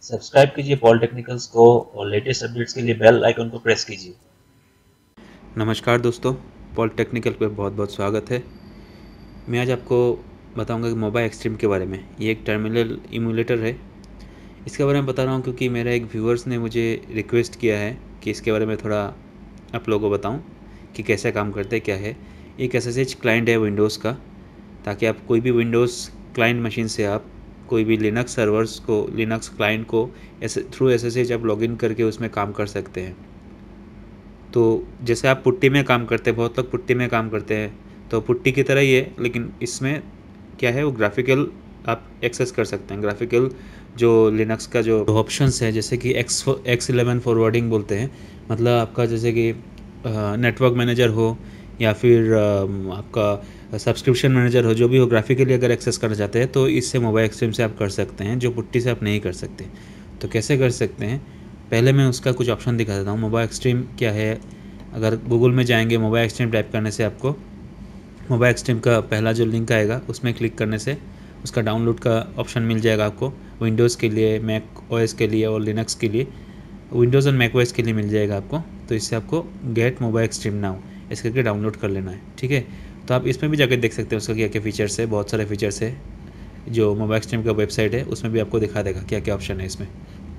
Subscribe कीजिए पॉलिटेक्निकल्स को और लेटेस्ट अपडेट्स के लिए बेल आइकन को प्रेस कीजिए। नमस्कार दोस्तों, पॉलिटेक्निकल पे बहुत बहुत स्वागत है। मैं आज आपको बताऊंगा कि मोबाइल एक्सट्रीम के बारे में। ये एक टर्मिनल इमुलेटर है। इसके बारे में बता रहा हूँ क्योंकि मेरा एक व्यूअर्स ने मुझे रिक्वेस्ट किया है कि इसके बारे में थोड़ा आप लोगों को बताऊँ कि कैसे काम करते क्या है। एक SSH क्लाइंट है विंडोज़ का, ताकि आप कोई भी विंडोज़ क्लाइंट मशीन से आप कोई भी लिनक्स सर्वर्स को, लिनक्स क्लाइंट को थ्रू SSH आप लॉगिन करके उसमें काम कर सकते हैं। तो जैसे आप पुट्टी में काम करते हैं, बहुत लोग पुट्टी में काम करते हैं, तो पुट्टी की तरह ही है, लेकिन इसमें क्या है, वो ग्राफिकल आप एक्सेस कर सकते हैं। ग्राफिकल जो लिनक्स का जो ऑप्शंस है, जैसे कि X11 फॉरवर्डिंग बोलते हैं, मतलब आपका जैसे कि नेटवर्क मैनेजर हो या फिर आपका सब्सक्रिप्शन मैनेजर हो, जो भी हो, ग्राफिकली अगर एक्सेस करना चाहते हैं तो इससे मोबाइल एक्सट्रीम से आप कर सकते हैं, जो पुट्टी से आप नहीं कर सकते। तो कैसे कर सकते हैं, पहले मैं उसका कुछ ऑप्शन दिखा देता हूँ। मोबाइल एक्सट्रीम क्या है, अगर गूगल में जाएंगे, मोबाइल एक्सट्रीम टाइप करने से आपको मोबाइल एक्सट्रीम का पहला जो लिंक आएगा उसमें क्लिक करने से उसका डाउनलोड का ऑप्शन मिल जाएगा आपको। विंडोज़ के लिए, मैक ओएस के लिए और लिनक्स के लिए, विंडोज़ और मैक ओएस के लिए मिल जाएगा आपको। तो इससे आपको गेट मोबाइल एक्सट्रीम नाउ इस करके डाउनलोड कर लेना है, ठीक है। तो आप इसमें भी जाकर देख सकते हैं उसका क्या क्या फ़ीचर्स है। बहुत सारे फीचर्स है, जो मोबाइल एक्सट्रीम का वेबसाइट है उसमें भी आपको दिखा देगा क्या क्या ऑप्शन है इसमें।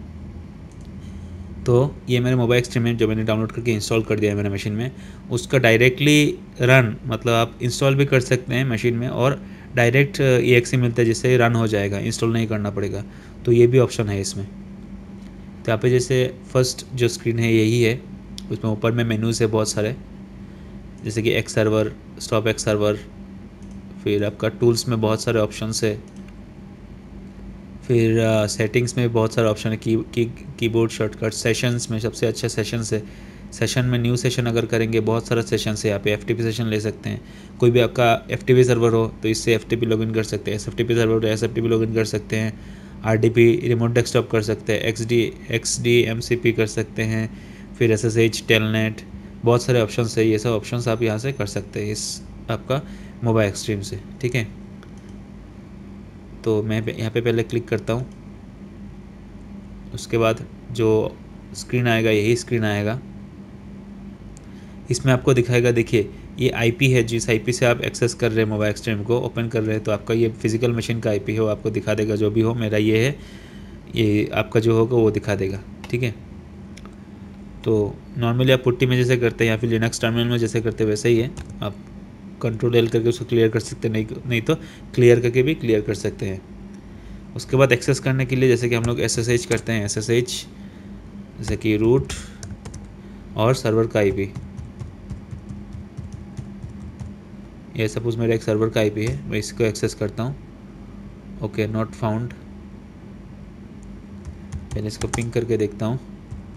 तो ये मेरे मोबाइल एक्सट्रीम में जो मैंने डाउनलोड करके इंस्टॉल कर दिया है मेरे मशीन में, उसका डायरेक्टली रन, मतलब आप इंस्टॉल भी कर सकते हैं मशीन में और डायरेक्ट EXE मिलता है जिससे रन हो जाएगा, इंस्टॉल नहीं करना पड़ेगा। तो ये भी ऑप्शन है इसमें। तो यहाँ पे जैसे फर्स्ट जो स्क्रीन है यही है, उसमें ऊपर में मेनूज़ है बहुत सारे, जैसे कि X server, stop X server, फिर आपका टूल्स में बहुत सारे ऑप्शंस है, फिर सेटिंग्स में बहुत सारे ऑप्शन है, कीबोर्ड शॉर्टकट, सेशंस में सबसे अच्छा सेशंस है। सेशन में न्यू सेशन अगर करेंगे, बहुत सारा सेशन है यहाँ पे। FTP सेशन ले सकते हैं, कोई भी आपका FTP सर्वर हो तो इससे FTP लॉगिन कर सकते हैं, SFTP सर्वर हो तो SFTP लॉगिन कर सकते हैं, RDP रिमोट डेस्कटॉप कर सकते हैं, XDMCP कर सकते हैं, फिर SSH टेलनेट, बहुत सारे ऑप्शन है। ये सब ऑप्शन आप यहाँ से कर सकते हैं इस आपका मोबाइल एक्सट्रीम से, ठीक है। तो मैं यहाँ पे पहले क्लिक करता हूँ, उसके बाद जो स्क्रीन आएगा यही स्क्रीन आएगा। इसमें आपको दिखाएगा, देखिए ये IP है, जिस IP से आप एक्सेस कर रहे हैं मोबाइल एक्सट्रीम को ओपन कर रहे हैं, तो आपका ये फिजिकल मशीन का IP है, वो आपको दिखा देगा। जो भी हो, मेरा ये है, ये आपका जो होगा वो दिखा देगा, ठीक है। तो नॉर्मली आप पुट्टी में जैसे करते हैं या फिर लिनक्स टर्मिनल में जैसे करते हैं वैसे ही है। आप Ctrl L करके उसको क्लियर कर सकते हैं, नहीं तो क्लियर करके भी क्लियर कर सकते हैं। उसके बाद एक्सेस करने के लिए जैसे कि हम लोग SSH करते हैं, SSH जैसे कि रूट और सर्वर का IP। ये सपोज मेरा एक सर्वर का IP है, मैं इसको एक्सेस करता हूँ। Okay, not found. पहले इसको पिंग करके देखता हूँ।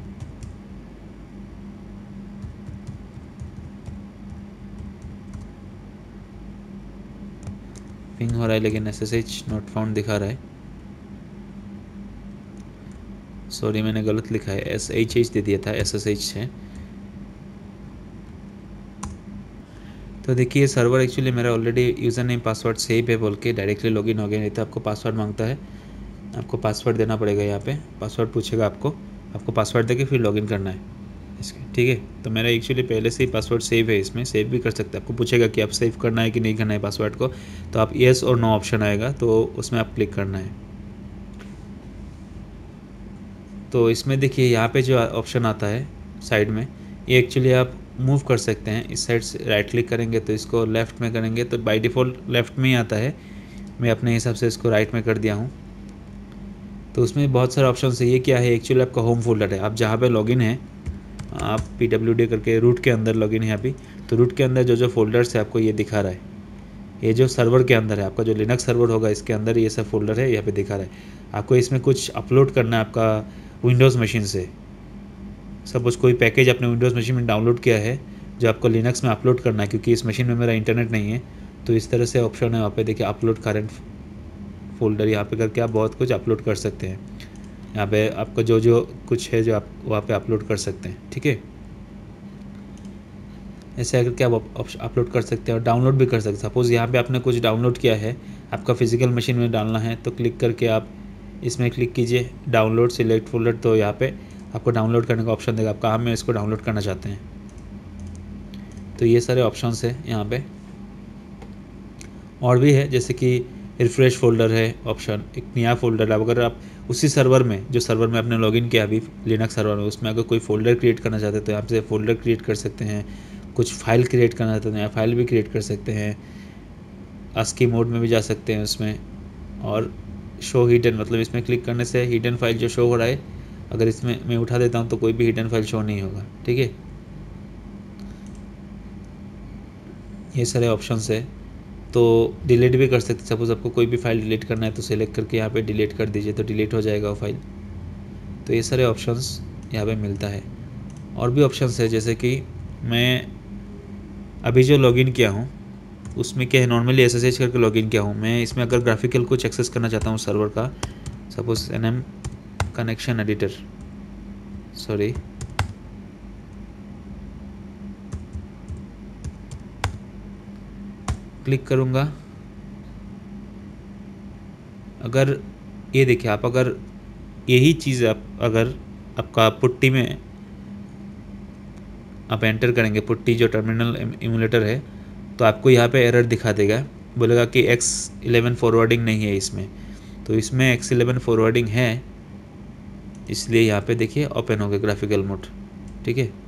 पिंग हो रहा है लेकिन SSH नॉट फाउंड दिखा रहा है। सॉरी, मैंने गलत लिखा है, SHH दे दिया था, SSH है। तो देखिए सर्वर एक्चुअली मेरा already user name password save है बोल के डायरेक्टली लॉगिन हो गया। नहीं तो आपको पासवर्ड मांगता है, आपको पासवर्ड देना पड़ेगा। यहाँ पे पासवर्ड पूछेगा आपको पासवर्ड देके फिर लॉगिन करना है इसके, ठीक है। तो मेरा एक्चुअली पहले से ही पासवर्ड सेव है, इसमें सेव भी कर सकते हैं। आपको पूछेगा कि आप सेव करना है कि नहीं करना है पासवर्ड को, तो आप येस और नो ऑप्शन आएगा, तो उसमें आप क्लिक करना है। तो इसमें देखिए यहाँ पे जो ऑप्शन आता है साइड में, ये एक्चुअली आप मूव कर सकते हैं। इस साइड से राइट क्लिक करेंगे तो इसको लेफ़्ट में करेंगे तो बाय डिफ़ॉल्ट लेफ़्ट में ही आता है। मैं अपने हिसाब से इसको राइट में कर दिया हूँ। तो उसमें बहुत सारे ऑप्शन है। ये क्या है, एक्चुअली आपका होम फोल्डर है। आप जहाँ पे लॉगिन है, आप PWD करके रूट के अंदर लॉगिन है अभी, तो रूट के अंदर जो जो फोल्डर्स है आपको ये दिखा रहा है। ये जो सर्वर के अंदर है, आपका जो लिनक्स सर्वर होगा इसके अंदर ये सब फोल्डर है, यहाँ पे दिखा रहा है। आपको इसमें कुछ अपलोड करना है आपका विंडोज़ मशीन से। सपोज कोई पैकेज आपने विंडोज़ मशीन में डाउनलोड किया है जो आपको लिनक्स में अपलोड करना है, क्योंकि इस मशीन में मेरा इंटरनेट नहीं है। तो इस तरह से ऑप्शन है वहाँ पे, देखिए अपलोड करंट फोल्डर, यहाँ पे करके आप बहुत कुछ अपलोड कर सकते हैं। यहाँ पे आपका जो जो कुछ है जो आप वहाँ पे अपलोड कर सकते हैं, ठीक है। ऐसे करके आप अपलोड कर सकते हैं और डाउनलोड भी कर सकते हैं। सपोज़ यहाँ पे आपने कुछ डाउनलोड किया है, आपका फिजिकल मशीन में डालना है, तो क्लिक करके आप इसमें क्लिक कीजिए, डाउनलोड सिलेक्ट फोल्डर, तो यहाँ पे आपको डाउनलोड करने का ऑप्शन देगा, आप कहाँ में इसको डाउनलोड करना चाहते हैं। तो ये सारे ऑप्शंस हैं यहाँ पे। और भी है, जैसे कि रिफ्रेश फोल्डर है ऑप्शन, एक नया फोल्डर। अब अगर आप उसी सर्वर में, जो सर्वर में आपने लॉगिन किया अभी लिनक्स सर्वर में, उसमें अगर कोई फोल्डर क्रिएट करना चाहते हैं तो यहाँ से फोल्डर क्रिएट कर सकते हैं। कुछ फाइल क्रिएट करना चाहते हैं तो यहाँ फाइल भी क्रिएट कर सकते हैं। ASCII मोड में भी जा सकते हैं उसमें। और शो हिडन, मतलब इसमें क्लिक करने से हिडन फाइल जो शो हो रहा है, अगर इसमें मैं उठा देता हूँ तो कोई भी हिडन फाइल शो नहीं होगा। ठीक है, ये सारे ऑप्शंस है। तो डिलीट भी कर सकते हैं, सपोज़ आपको कोई भी फाइल डिलीट करना है तो सेलेक्ट करके यहाँ पे डिलीट कर दीजिए, तो डिलीट हो जाएगा वो फाइल। तो ये सारे ऑप्शंस यहाँ पे मिलता है। और भी ऑप्शंस है, जैसे कि मैं अभी जो लॉगिन किया हूँ उसमें क्या है, नॉर्मली SSH करके लॉगिन किया हूँ मैं। इसमें अगर ग्राफिकल कुछ एक्सेस करना चाहता हूँ सर्वर का, suppose NM connection editor, sorry, click करूँगा। अगर ये देखिए आप, अगर यही चीज़ आप अगर आपका पुट्टी में आप एंटर करेंगे, पुट्टी जो टर्मिनल इमुलेटर है, तो आपको यहाँ पे एरर दिखा देगा, बोलेगा कि X11 फॉरवर्डिंग नहीं है इसमें। तो इसमें X11 फॉरवर्डिंग है, इसलिए यहाँ पे देखिए ओपन हो गया ग्राफिकल मोड। ठीक है,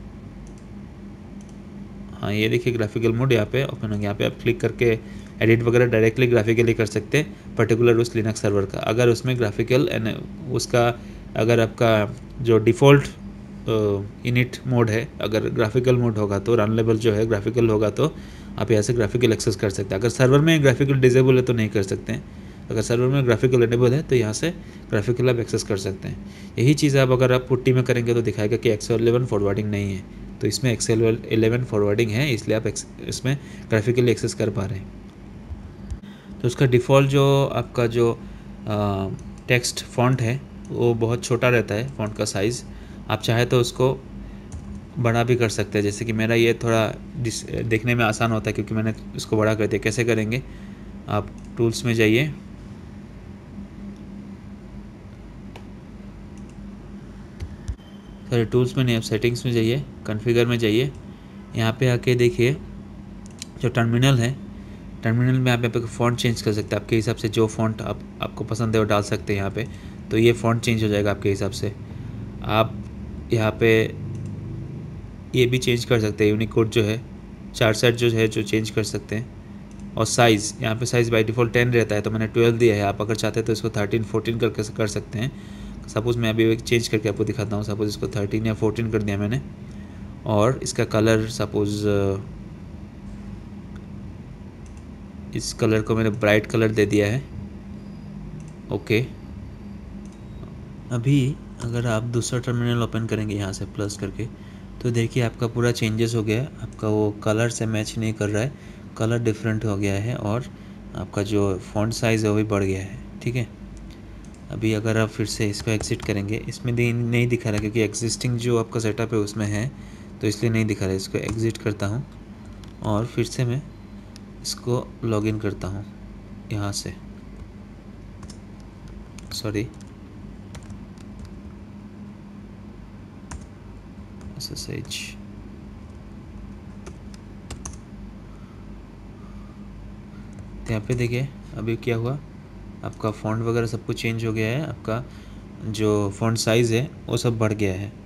हाँ ये देखिए ग्राफिकल मोड यहाँ पे ओपन हो गया। यहाँ पे आप क्लिक करके एडिट वगैरह डायरेक्टली ग्राफिकली कर सकते हैं पर्टिकुलर उस लिनक्स सर्वर का। अगर उसमें ग्राफिकल उसका, अगर आपका जो डिफ़ॉल्ट इनिट मोड है, अगर ग्राफिकल मोड होगा तो रन लेवल जो है ग्राफिकल होगा, तो आप यहाँ से ग्राफिकल एक्सेस कर सकते हैं। अगर सर्वर में ग्राफिकल डिसेबल है तो नहीं कर सकते हैं। अगर सर्वर में ग्राफिकल एनेबल है तो यहाँ से ग्राफिकल आप एक्सेस कर सकते हैं। यही चीज़ आप अगर आप पुट्टी में करेंगे तो दिखाएगा कि X11 फॉरवर्डिंग नहीं है, तो इसमें X11 फॉरवर्डिंग है, इसलिए आप इसमें ग्राफिकली एक्सेस कर पा रहे हैं। तो उसका डिफ़ॉल्ट जो आपका जो टेक्स्ट फॉन्ट है वो बहुत छोटा रहता है, फॉन्ट का साइज़। आप चाहे तो उसको बड़ा भी कर सकते हैं, जैसे कि मेरा ये थोड़ा देखने में आसान होता है क्योंकि मैंने इसको बड़ा कर दिया। कैसे करेंगे, आप टूल्स में जाइए, सॉरी टूल्स में नहीं, आप सेटिंग्स में जाइए, कॉन्फ़िगर में जाइए। यहाँ पे आके देखिए जो टर्मिनल है, टर्मिनल में आप यहाँ पे फ़ॉन्ट चेंज कर सकते हैं आपके हिसाब से। जो फ़ॉन्ट आपको पसंद है वो डाल सकते हैं यहाँ पे, तो ये फ़ॉन्ट चेंज हो जाएगा आपके हिसाब से। आप यहाँ पे ये भी चेंज कर सकते हैं, यूनिकोड जो है 4 सेट जो है जो चेंज कर सकते हैं। और साइज़, यहाँ पे साइज़ बाय डिफ़ॉल्ट 10 रहता है, तो मैंने 12 दिया है। आप अगर चाहते हैं तो इसको 13 14 करके कर सकते हैं। सपोज़ मैं अभी एक चेंज करके आपको दिखाता हूँ। सपोज़ इसको 13 या 14 कर दिया मैंने, और इसका कलर सपोज़ इस कलर को मैंने ब्राइट कलर दे दिया है। ओके, अभी अगर आप दूसरा टर्मिनल ओपन करेंगे यहाँ से प्लस करके, तो देखिए आपका पूरा चेंजेस हो गया है। आपका वो कलर से मैच नहीं कर रहा है, कलर डिफरेंट हो गया है, और आपका जो फॉन्ट साइज़ है वो भी बढ़ गया है। ठीक है, अभी अगर आप फिर से इसको एग्ज़िट करेंगे, इसमें नहीं दिखा रहा क्योंकि एग्जिस्टिंग जो आपका सेटअप है उसमें है, तो इसलिए नहीं दिखा रहा। इसको एग्ज़िट करता हूँ और फिर से मैं इसको लॉगिन करता हूँ यहाँ से, सॉरी SSH। तो यहाँ पे देखिए अभी क्या हुआ, आपका फ़ॉन्ट वगैरह सब कुछ चेंज हो गया है, आपका जो फ़ॉन्ट साइज़ है वो सब बढ़ गया है।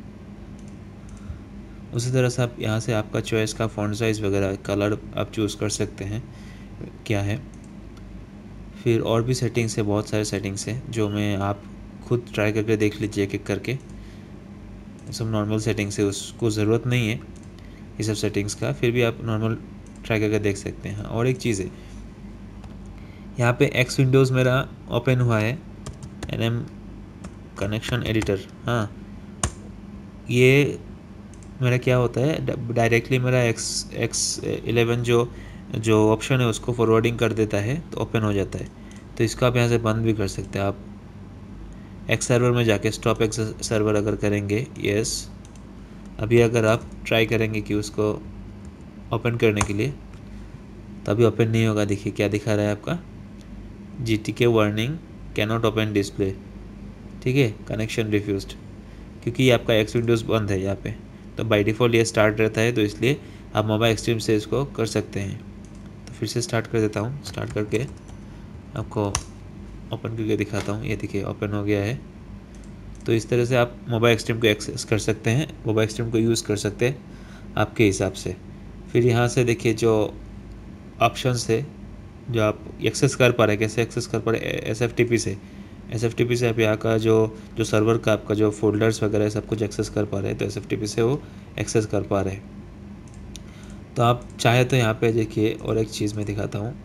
उसी तरह से आप यहाँ से आपका चॉइस का फ़ॉन्ट साइज़ वगैरह कलर आप चूज़ कर सकते हैं क्या है। फिर और भी सेटिंग्स है, बहुत सारे सेटिंग्स हैं जो मैं आप खुद ट्राई करके देख लीजिए एक एक करके। सब नॉर्मल सेटिंग्स है, उसको ज़रूरत नहीं है ये सब सेटिंग्स का, फिर भी आप नॉर्मल ट्राई करके देख सकते हैं। और एक चीज़ है, यहाँ पे X विंडोज़ मेरा ओपन हुआ है, NM कनेक्शन एडिटर। हाँ, ये मेरा क्या होता है, डायरेक्टली मेरा X11 जो ऑप्शन है उसको फॉरवर्डिंग कर देता है, तो ओपन हो जाता है। तो इसको आप यहाँ से बंद भी कर सकते हैं। आप X सर्वर में जाके स्टॉप X सर्वर अगर करेंगे, यस, अभी अगर आप ट्राई करेंगे कि उसको ओपन करने के लिए, तभी ओपन नहीं होगा। देखिए क्या दिखा रहा है आपका, GTK warning, cannot open display, ठीक है, कनेक्शन रिफ्यूज्ड, क्योंकि ये आपका एक्स विंडोज़ बंद है यहाँ पे, तो बाय डिफ़ॉल्ट ये स्टार्ट रहता है, तो इसलिए आप मोबाइल एक्सट्रीम से इसको कर सकते हैं। तो फिर से स्टार्ट कर देता हूँ, स्टार्ट करके आपको ओपन करके दिखाता हूँ। ये देखिए ओपन हो गया है। तो इस तरह से आप मोबाइल एक्सट्रीम को एक्सेस कर सकते हैं, मोबाइल एक्सट्रीम को यूज़ कर सकते हैं आपके हिसाब से। फिर यहाँ से देखिए जो ऑप्शंस है जो आप एक्सेस कर पा रहे हैं, कैसे एक्सेस कर पा रहे हैं, SFTP से आप यहाँ का जो सर्वर का आपका जो फोल्डर्स वगैरह सब कुछ एक्सेस कर पा रहे हैं, तो SFTP से वो एक्सेस कर पा रहे हैं। तो आप चाहे तो यहाँ पे देखिए और एक चीज़ मैं दिखाता हूँ,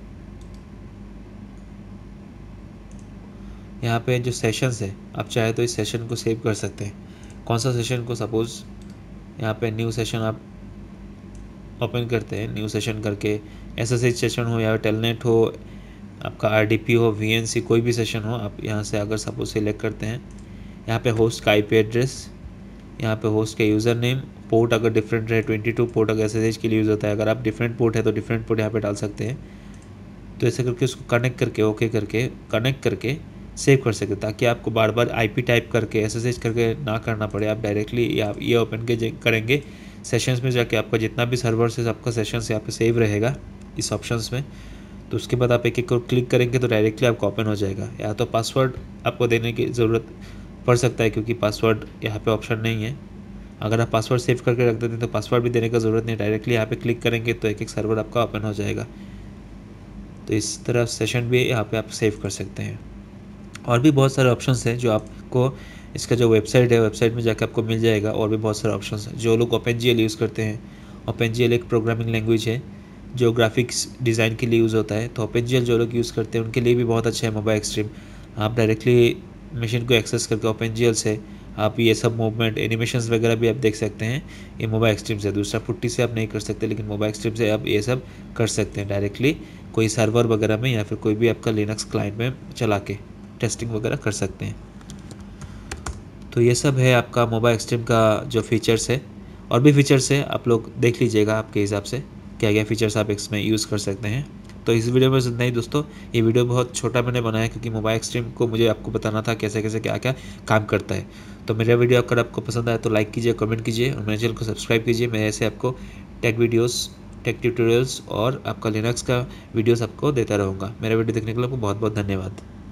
यहाँ पे जो सेशंस है आप चाहे तो इस सेशन को सेव कर सकते हैं। कौन सा सेशन को, सपोज़ यहाँ पे न्यू सेशन आप ओपन करते हैं, न्यू सेशन करके SSH सेशन हो या टेलनेट हो, आपका RDP हो, VNC, कोई भी सेशन हो, आप यहाँ से अगर सपोज सेलेक्ट करते हैं, यहाँ पे होस्ट का IP एड्रेस, यहाँ पे होस्ट का यूज़र नेम, पोर्ट अगर डिफरेंट रहे, 22 पोर्ट अगर SSH के लिए यूज़ होता है, अगर आप डिफरेंट पोर्ट है तो डिफरेंट पोर्ट यहाँ पे डाल सकते हैं। तो ऐसे करके उसको कनेक्ट करके ओके करके कनेक्ट करके सेव कर सकते, ताकि आपको बार बार IP टाइप करके SSH करके ना करना पड़े। आप डायरेक्टली आप ये ओपन के करेंगे सेशंस में जाके, आपका जितना भी सर्वर से आपका सेशंस यहाँ पे सेव रहेगा इस ऑप्शंस में। तो उसके बाद आप एक एक को क्लिक करेंगे तो डायरेक्टली आपको ओपन हो जाएगा। या तो पासवर्ड आपको देने की ज़रूरत पड़ सकता है, क्योंकि पासवर्ड यहाँ पे ऑप्शन नहीं है। अगर आप पासवर्ड सेव करके रख देते हैं तो पासवर्ड भी देने का ज़रूरत नहीं, डायरेक्टली यहाँ पे क्लिक करेंगे तो एक एक सर्वर आपका ओपन हो जाएगा। तो इस तरह सेशन भी यहाँ पे आप सेव कर सकते हैं। और भी बहुत सारे ऑप्शंस हैं जो आपको इसका जो वेबसाइट है, वेबसाइट में जाकर आपको मिल जाएगा। और भी बहुत सारे ऑप्शंस हैं। जो लोग OpenGL यूज़ करते हैं, OpenGL एक प्रोग्रामिंग लैंग्वेज है जो ग्राफिक्स डिज़ाइन के लिए यूज़ होता है, तो OpenGL जो लोग यूज़ करते हैं उनके लिए भी बहुत अच्छा है मोबाइल एक्सट्रीम। आप डायरेक्टली मशीन को एक्सेस करके OpenGL से आप ये सब मूवमेंट, एनिमेशंस वगैरह भी आप देख सकते हैं ये मोबाइल एक्सट्रीम से। दूसरा पुट्टी से आप नहीं कर सकते, लेकिन मोबाइल एक्सट्रीम से आप ये सब कर सकते हैं डायरेक्टली कोई सर्वर वगैरह में या फिर कोई भी आपका लिनक्स क्लाइंट में चला के टेस्टिंग वगैरह कर सकते हैं। तो ये सब है आपका मोबाइल एक्सट्रीम का जो फीचर्स है। और भी फीचर्स है, आप लोग देख लीजिएगा आपके हिसाब से क्या क्या फीचर्स आप इसमें यूज़ कर सकते हैं। तो इस वीडियो में इतना ही दोस्तों। ये वीडियो बहुत छोटा मैंने बनाया क्योंकि मोबाइल एक्सट्रीम को मुझे आपको बताना था कैसे कैसे क्या क्या काम करता है। तो मेरा वीडियो अगर आपको पसंद आए तो लाइक कीजिए, कमेंट कीजिए और मेरे चैनल को सब्सक्राइब कीजिए। मैं ऐसे आपको टेक वीडियोस, टेक ट्यूटोरियल्स और आपका लिनक्स का वीडियोस आपको देता रहूँगा। मेरा वीडियो देखने के लिए आपको बहुत बहुत धन्यवाद।